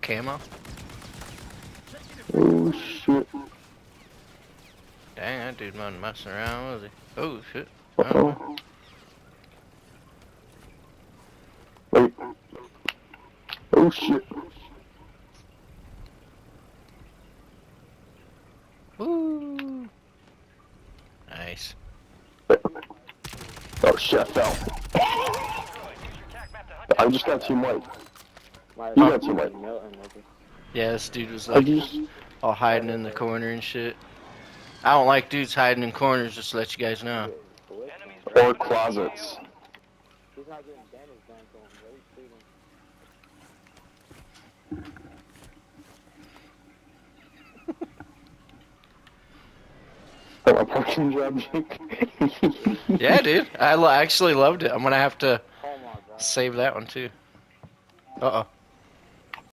camo? Oh shit. Dang, that dude wasn't messing around, was he? Oh shit. Uh-oh. Wait. Oh shit. Woo! Nice. Oh shit, I fell. I just got team white. You got team white. Yeah, this dude was I like just... all hiding in the corner and shit. I don't like dudes hiding in corners, just to let you guys know. Or closets. He's not getting damage done to him. What he's shooting. Oh, a parking job, Jake. Yeah, dude. I actually loved it. I'm gonna have to Oh my god. save that one too. Uh-oh.